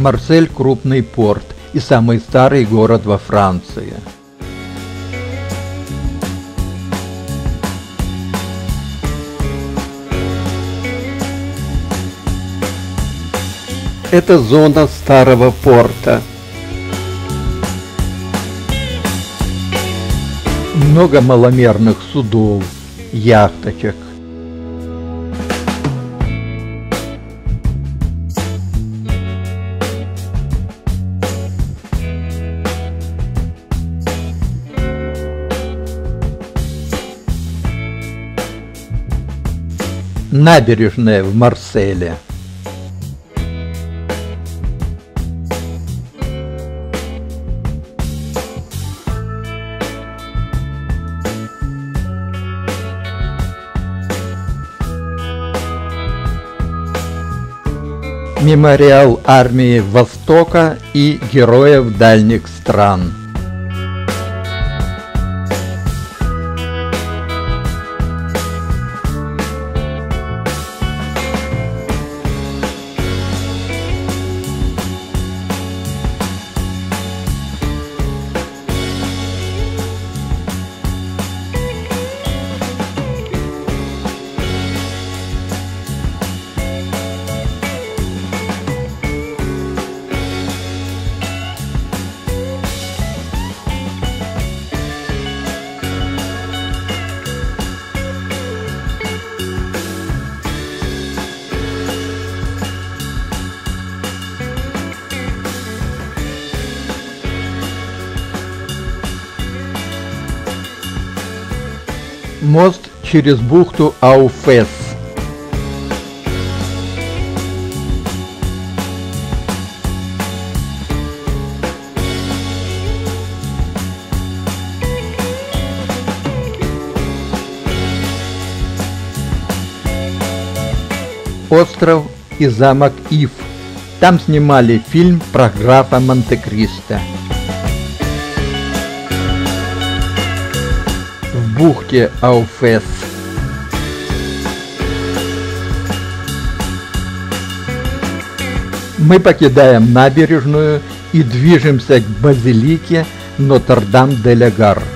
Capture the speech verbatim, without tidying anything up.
Марсель – крупный порт и самый старый город во Франции. Это зона старого порта. Много маломерных судов, яхточек. Набережная в Марселе. Мемориал армии Востока и героев дальних стран. Мост через бухту Ауфес. Остров и замок Иф. Там снимали фильм про графа Монте-Кристо. В бухте Ауфес. Мы покидаем набережную и движемся к базилике Нотр-Дам-де-ля-Гар.